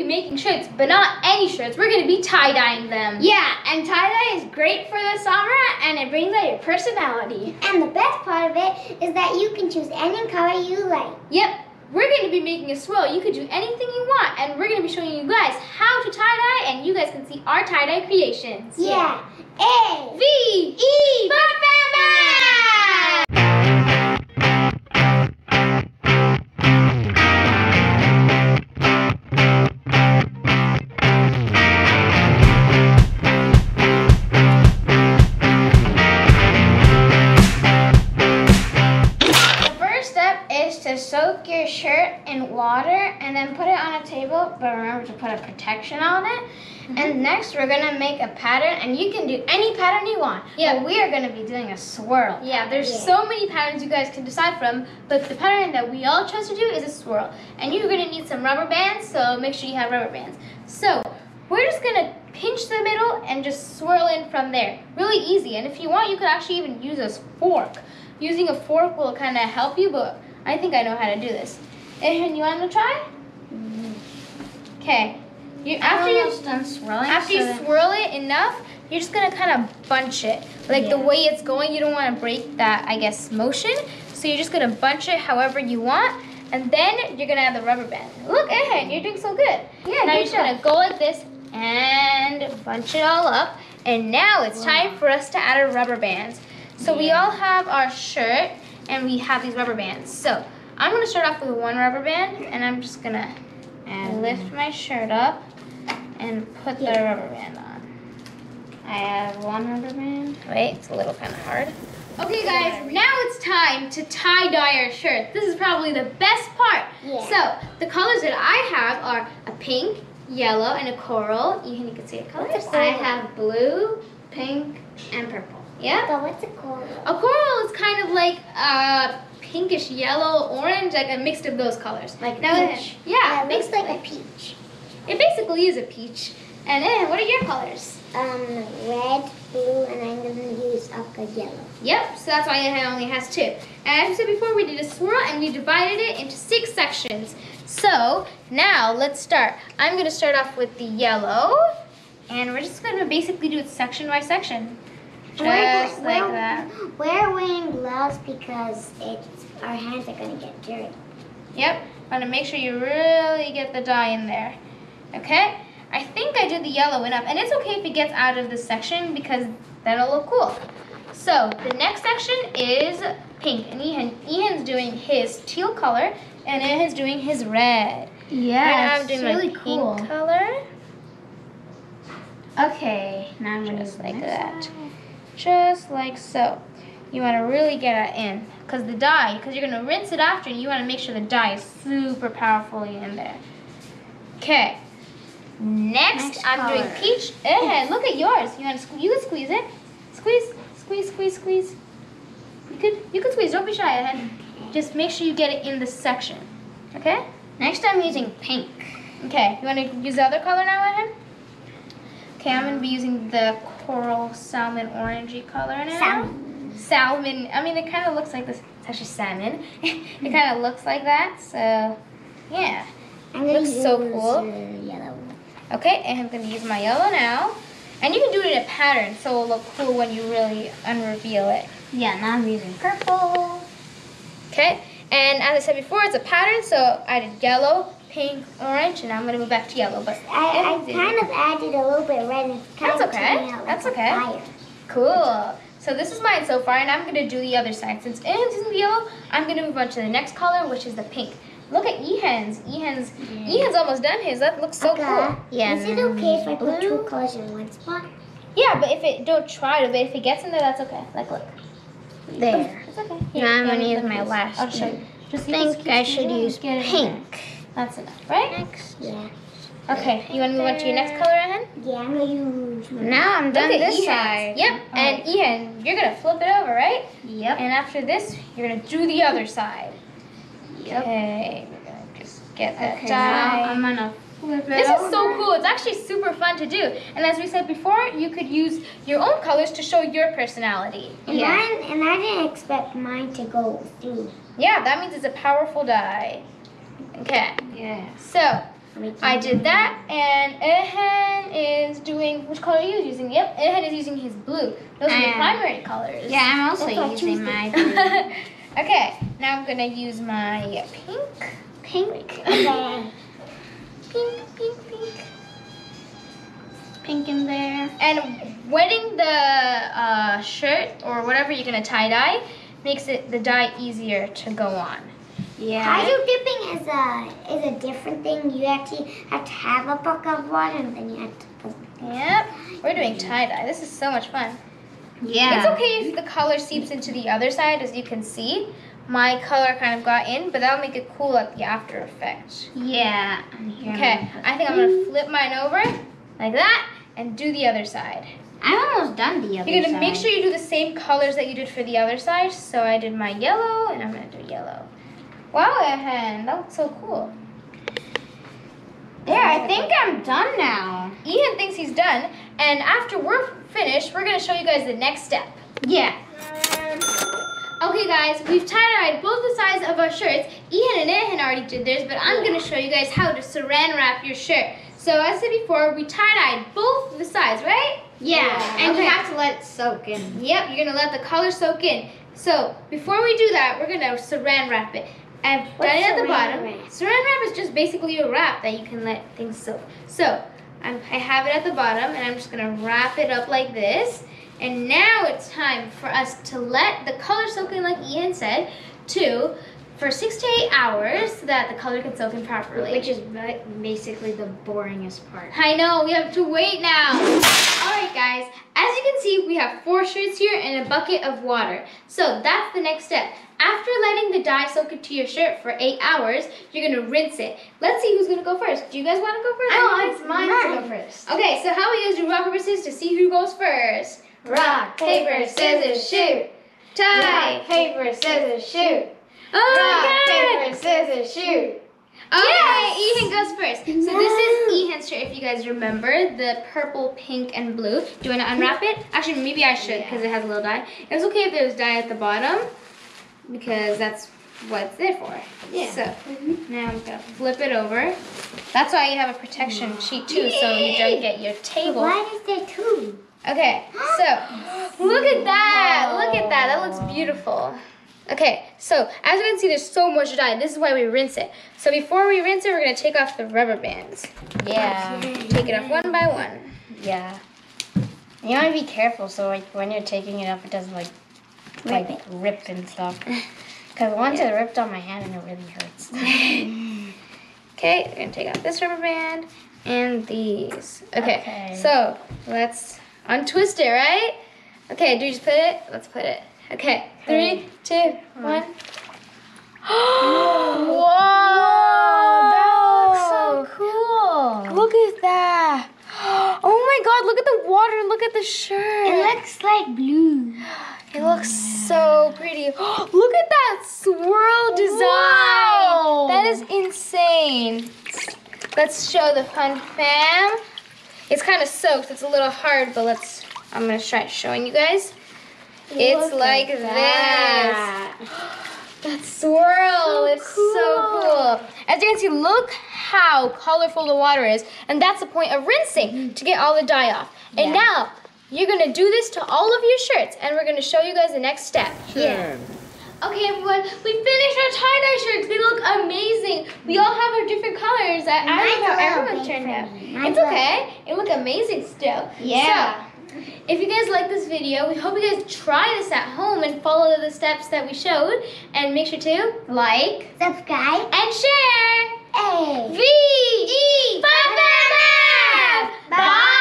making shirts, but not any shirts. We're going to be tie-dyeing them. Yeah, and tie-dye is great for the summer, and it brings out your personality. And the best part of it is that you can choose any color you like. Yep. We're going to be making a swirl. You could do anything you want, and we're going to be showing you guys how to tie-dye, and you guys can see our tie-dye creations. Yeah. A, V, E, Bam! Soak your shirt in water and then put it on a table, but remember to put a protection on it. And next we're gonna make a pattern, and you can do any pattern you want. Yeah, but we are gonna be doing a swirl. Yeah, there's so many patterns you guys can decide from, but the pattern that we all chose to do is a swirl. And you're gonna need some rubber bands, so make sure you have rubber bands. So we're just gonna pinch the middle and just swirl in from there. Really easy, and if you want, you could actually even use a fork. Using a fork will kind of help you, but I think I know how to do this. And you want to try? Okay. After you swirl it enough, you're just gonna kind of bunch it. Like the way it's going, you don't want to break that, I guess, motion. So you're just gonna bunch it however you want, and then you're gonna add the rubber band. Look, Ehen, you're doing so good. Yeah. Now you're just gonna go like this and bunch it all up. And now it's time for us to add our rubber bands. So we all have our shirt, and we have these rubber bands. So I'm gonna start off with one rubber band, and I'm just gonna lift my shirt up and put the rubber band on. I have one rubber band. Wait, it's a little kind of hard. Okay guys, now it's time to tie-dye our shirt. This is probably the best part. Yeah. So the colors that I have are a pink, yellow, and a coral. You can see the colors. I have blue, pink, and purple. Yeah? But what's a coral? A coral is kind of like a pinkish yellow, orange, like a mix of those colors. Like peach. Yeah, It looks like a peach. It basically is a peach. And then, what are your colors? Red, blue, and I'm gonna use a yellow. Yep, so that's why it only has two. And as we said before, we did a swirl and we divided it into 6 sections. So now let's start. I'm gonna start off with the yellow, and we're just gonna basically do it section by section. Just like that. We're wearing gloves because our hands are gonna get dirty. Yep, want to make sure you really get the dye in there. Okay, I think I did the yellow enough, and it's okay if it gets out of this section because that'll look cool. So the next section is pink, and Ehan's doing his teal color, and Ehan's doing his red. Yeah, I'm doing really my pink color. Okay, now I'm gonna just like that. Just like so. You want to really get it in, because the dye, because you're going to rinse it after, and you want to make sure the dye is super powerfully in there. Okay. Next I'm doing peach. Look at yours. You can squeeze it. Squeeze, squeeze, squeeze, squeeze. You could squeeze. Don't be shy, Ehen. Just make sure you get it in the section. Okay? Next I'm using pink. Okay. You want to use the other color now, Ehen? Okay, I'm going to be using the coral salmon orangey color now. Salmon. I mean, it kind of looks like this. It's actually salmon. It kind of looks like that. So, yeah. I'm gonna looks so cool. Yellow. Okay, and I'm going to use my yellow now. And you can do it in a pattern, so it'll look cool when you really unreveal it. Yeah, now I'm using purple. Okay, and as I said before, it's a pattern, so I did yellow, pink, orange, and I'm going to move back to yellow. But I kind of added a little bit red, and it's kind That's of okay. turning out like That's okay. fire. Cool. So this is mine so far, and I'm going to do the other side. Since Ehan's using the yellow, I'm going to move on to the next color, which is the pink. Look at Ehan's. Ehan's almost done his. That looks so cool. Yeah. Is it okay if I put 2 colors in one spot? Yeah, but don't try to. But if it gets in there, that's okay. Like, look. There. It's okay. Now I'm going to use my last I'll show you. I think I should use pink. That's enough, right? Next. Yeah. Okay, you want to move on to your next color, Ehen? Yeah, I'm going to use... Now I'm done this side. Yep, and Ehan, you're going to flip it over, right? Yep. And after this, you're going to do the other side. Yep. Okay, we're going to just get that Okay, dye. now I'm going to flip it This over. is so cool. It's actually super fun to do. And as we said before, you could use your own colors to show your personality. And I didn't expect mine to go through. Yeah, that means it's a powerful dye. Okay. Yeah. So, I did that, and Ehan is doing, which color are you using? Yep, Ehan is using his blue. Those are the primary colors. Yeah, I'm also using my blue. Okay, now I'm gonna use my pink. Okay. Pink. Pink in there. And wetting the shirt or whatever you're gonna tie dye makes the dye easier to go on. Yeah. Hydro dipping is a different thing. You actually have to have a bucket of water and then you have to put. Yep, we're doing tie dye. This is so much fun. Yeah. It's okay if the color seeps into the other side, as you can see. My color kind of got in, but that'll make it cool at the after effect. Yeah. Okay, I think I'm gonna flip mine over like that and do the other side. I'm almost done the other side. You're gonna make sure you do the same colors that you did for the other side. So I did my yellow, and I'm gonna do yellow. Wow, Ehan, that looks so cool. There, I think I'm done now. Ehan thinks he's done, and after we're finished, we're gonna show you guys the next step. Yeah. Okay guys, we've tie-dyed both the sides of our shirts. Ehan and Ehan already did theirs, but I'm gonna show you guys how to saran wrap your shirt. So as I said before, we tie-dyed both the sides, right? Yeah. And Okay. you have to let it soak in. Yep, you're gonna let the color soak in. So before we do that, we're gonna saran wrap it. I've done it at the bottom. Saran wrap is just basically a wrap that you can let things soak. So I have it at the bottom, and I'm just gonna wrap it up like this. And now it's time for us to let the color soak in, like Ehan said, for 6 to 8 hours so that the color can soak in properly. Which is basically the boringest part. I know, we have to wait now. Alright guys, as you can see, we have 4 shirts here and a bucket of water. So that's the next step. After letting the dye soak into your shirt for 8 hours, you're gonna rinse it. Let's see who's gonna go first. Do you guys wanna go first? Oh, it's mine to go first. Okay, so how we guys do rock, paper, scissors to see who goes first? Rock, paper, scissors, shoot. Tie. Rock, paper, scissors, shoot. Oh Rock, my God. paper, scissors, shoot. Okay, Ehan goes first. So this is Ehan's shirt, if you guys remember, the purple, pink, and blue. Do you want to unwrap it? Actually, maybe I should because it has a little dye. It's okay if there's dye at the bottom because that's what it's there for. Yeah. So now I'm gonna flip it over. That's why you have a protection sheet too, so you don't get your table. Why is there 2? Okay, so look at that. Look at that. That looks beautiful. Okay, so as you can see, there's so much dye. This is why we rinse it. So before we rinse it, we're gonna take off the rubber bands. Yeah. Take it off one by one. Yeah. You want to be careful so like when you're taking it off, it doesn't like rip and stuff. Because once it ripped on my hand and it really hurts. Okay, we're gonna take off this rubber band and these. Okay, so let's untwist it, right? Okay, do you just put it? Let's put it. Okay, 3, 2, 1. Whoa! That looks so cool. Look at that. Oh my God, look at the water. Look at the shirt. It looks like blue. It looks so pretty. Look at that swirl design. Wow. That is insane. Let's show the fun fam. It's kind of soaked. It's a little hard, but I'm going to try showing you guys. It's like this. That swirl. It's so cool. As you can see, look how colorful the water is. And that's the point of rinsing, to get all the dye off. And now, you're going to do this to all of your shirts. And we're going to show you guys the next step. Yeah. Okay, everyone, we finished our tie-dye shirts. They look amazing. We all have our different colors. I don't know how everyone turned out. It's okay. It look amazing still. Yeah. So, if you guys like this video, we hope you guys try this at home and follow the steps that we showed. And make sure to like, Subscribe. and share. Hey. V-E. Bye.